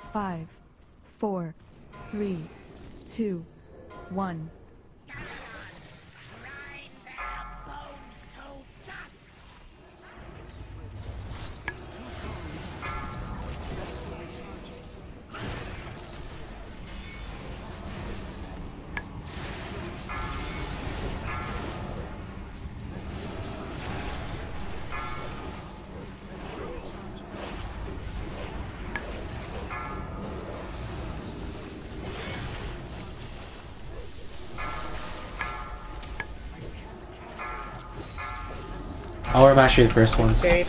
5, 4, 3, 2, 1. I'll remash you the first ones. Okay.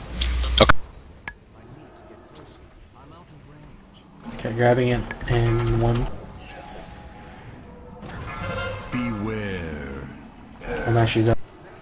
Okay, grabbing it in 1. Beware. I'll mash these up.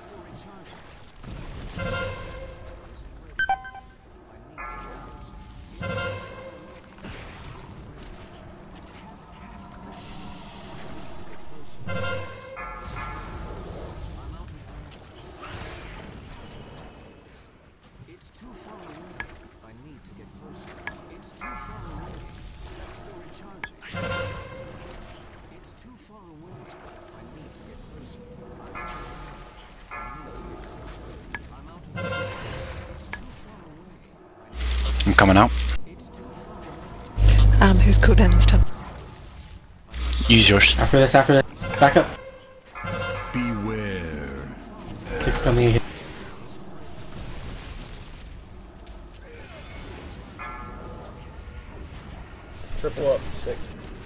It's too far away. I need to get closer. It's too far away. That's still recharging. It's too far away. I need to get closer. I'm out of range. It's too far away. I'm coming out. It's too far away. Who's cooldown this time? Use yours. After this, back up. Beware. 6 coming in. Triple up, 6.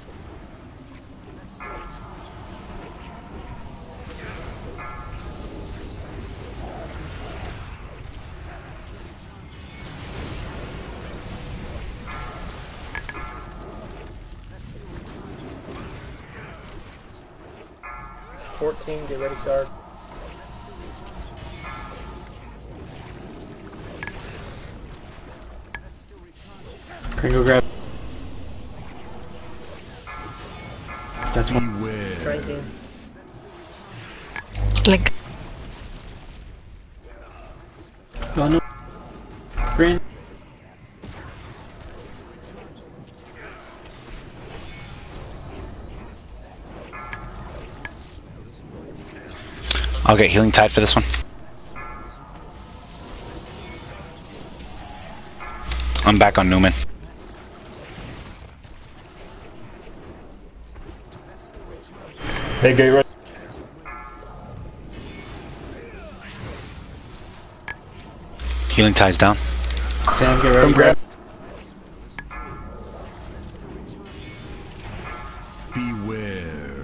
Get ready, start. Kringle grab. Set 20. Beware. Drinking. Link. Oh no. Green. I'll get Healing Tide for this one. I'm back on Newman. Hey, get ready. Healing Tide's down. Sam, get ready. Grab. Beware.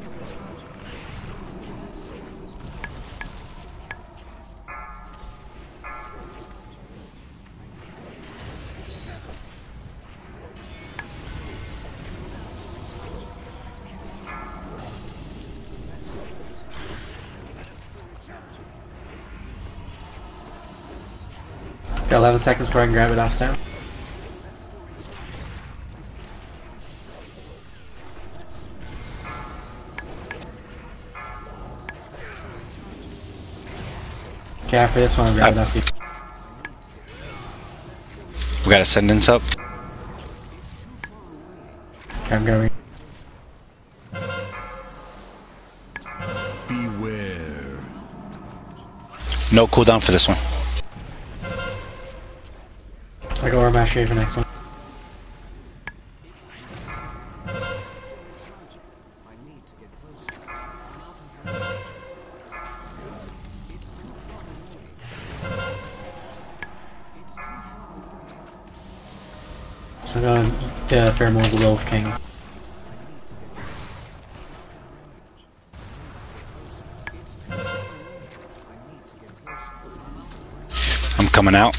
Got 11 seconds before I can grab it off Sam. Okay, after this one, I'll grab it off you. We got Ascendance up. Okay, I'm going. Beware. No cooldown for this one. I go over mash for next one. So I'm going to Pheromones of Wolf Kings. I'm coming out.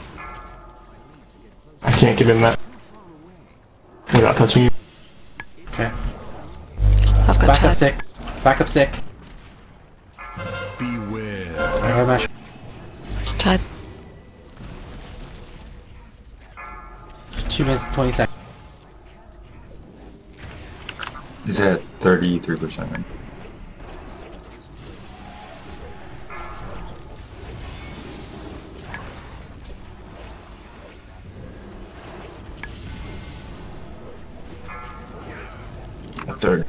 I can't give him that. Without touching you. Okay. I've got Back up Tide. sick. Back up sick. Beware. I go over mash. Tide. 2 minutes, 20 seconds. He's at 33% right? 30.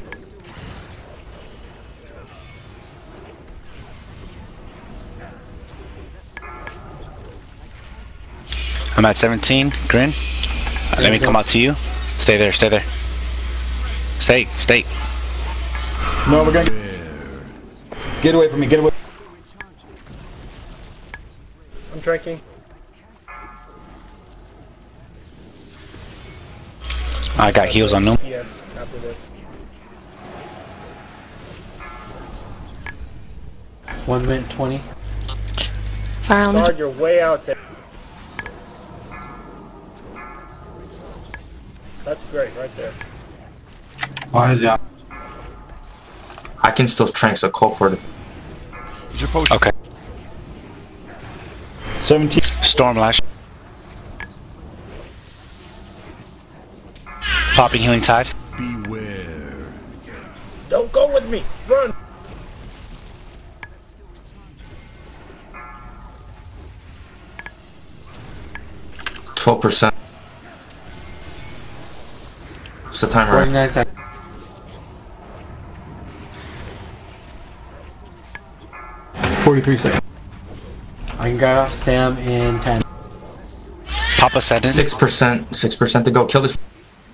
I'm at 17. Grin. Let me come out to you. Stay there. Stay there. Stay. Stay. No, we're gonna get away from me. Get away. I'm drinking. I got heals on them. Yes, after this. 1 minute 20. Fire element. Guard, you're way out there. That's great, right there. Why is that? I can still trank, so call for it. Okay. 17. Storm Lash. Popping Healing Tide. Beware. Don't go with me. Run. %. What's the timer? 49 seconds. $43 seconds. I can guard off Sam in 10. Pop Ascendant. 6%. 6% to go. Kill this.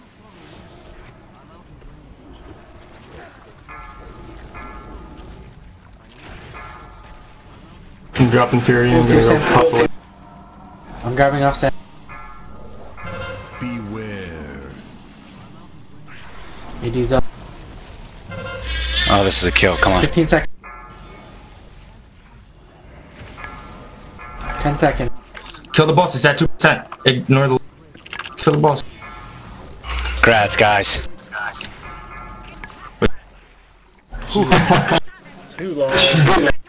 I'm dropping Fury and Oh, I'm gonna go Sam. pop away. I'm grabbing off Sam. Beware. AD's up. Oh, this is a kill. Come on. 15 seconds. 10 seconds. Kill the boss. It's at 2%. Ignore the. Kill the boss. Grats, guys. Too long.